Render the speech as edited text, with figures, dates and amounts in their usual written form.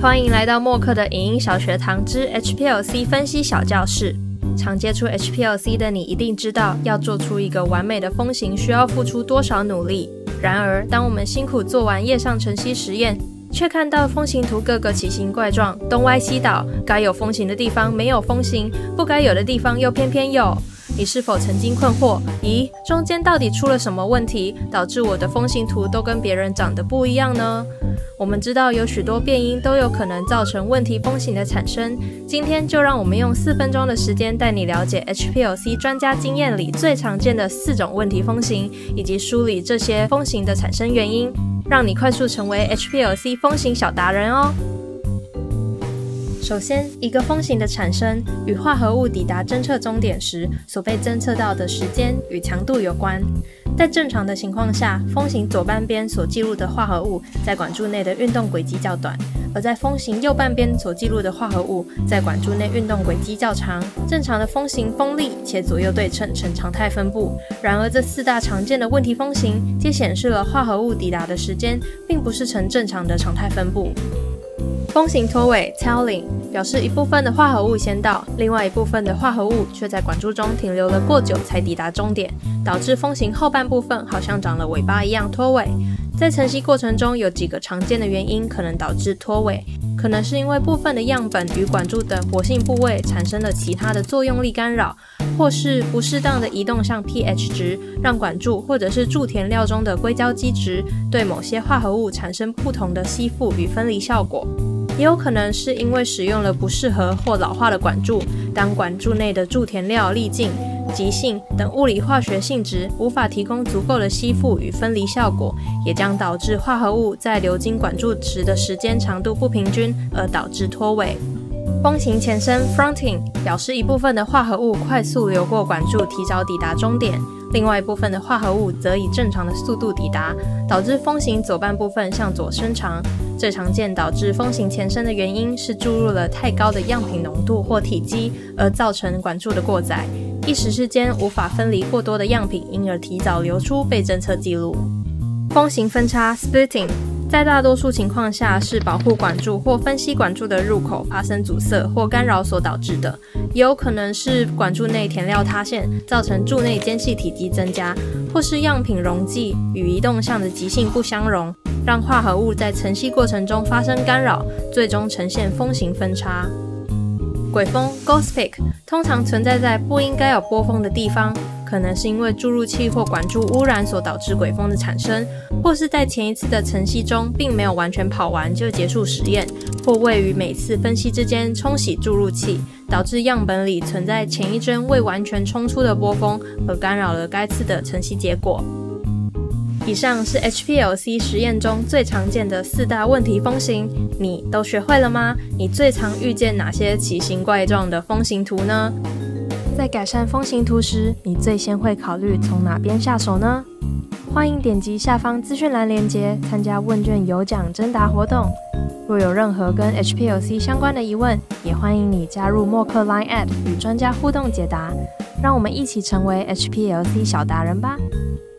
欢迎来到默克的影音小学堂之 HPLC 分析小教室。常接触 HPLC 的你一定知道，要做出一个完美的风型需要付出多少努力。然而，当我们辛苦做完叶上晨曦实验，却看到风形图各个奇形怪状，东歪西倒，该有风形的地方没有风形，不该有的地方又偏偏有。你是否曾经困惑？咦，中间到底出了什么问题，导致我的风形图都跟别人长得不一样呢？我们知道有许多变因都有可能造成问题风形的产生，今天就让我们用4分钟的时间带你了解 HPLC 专家经验里最常见的4种问题风形，以及梳理这些风形的产生原因，让你快速成为 HPLC 风形小达人哦。首先，一个风形的产生与化合物抵达侦测终点时所被侦测到的时间与强度有关。在正常的情况下，风形左半边所记录的化合物在管柱内的运动轨迹较短，而在风形右半边所记录的化合物在管柱内运动轨迹较长。正常的风形锋利且左右对称，呈常态分布。然而，这4大常见的问题风形皆显示了化合物抵达的时间并不是呈正常的常态分布。风形脱尾 Tailing 表示一部分的化合物先到，另外一部分的化合物却在管柱中停留了过久才抵达终点，导致风形后半部分好像长了尾巴一样脱尾。在晨曦过程中有几个常见的原因可能导致脱尾，可能是因为部分的样本与管柱的活性部位产生了其他的作用力干扰，或是不适当的移动向 pH 值，让管柱或者是柱填料中的硅胶基质对某些化合物产生不同的吸附与分离效果。也有可能是因为使用了不适合或老化的管柱，当管柱内的柱填料、粒径、极性等物理化学性质无法提供足够的吸附与分离效果，也将导致化合物在流经管柱时的时间长度不平均，而导致脱尾。风形前伸 Fronting 表示一部分的化合物快速流过管柱，提早抵达终点，另外一部分的化合物则以正常的速度抵达，导致风形左半部分向左伸长。最常见导致风形前伸的原因是注入了太高的样品浓度或体积，而造成管柱的过载，一时之间无法分离过多的样品，因而提早流出被侦测记录。风形分叉 Splitting 在大多数情况下是保护管柱或分析管柱的入口发生阻塞或干扰所导致的，也有可能是管柱内填料塌陷，造成柱内间隙体积增加，或是样品溶剂与移动向的极性不相容，让化合物在晨曦过程中发生干扰，最终呈现风形分叉。鬼风 Ghost Peak 通常存在在不应该有波峰的地方，可能是因为注入器或管柱污染所导致鬼风的产生，或是在前一次的晨曦中并没有完全跑完就结束实验，或位于每次分析之间冲洗注入器，导致样本里存在前一针未完全冲出的波峰，而干扰了该次的晨曦结果。以上是 HPLC 实验中最常见的4大问题风形，你都学会了吗？你最常遇见哪些奇形怪状的风形图呢？在改善风形图时，你最先会考虑从哪边下手呢？欢迎点击下方资讯栏连结，参加问卷有奖征答活动。若有任何跟 HPLC 相关的疑问，也欢迎你加入默克 Line@ 与专家互动解答，让我们一起成为 HPLC 小达人吧。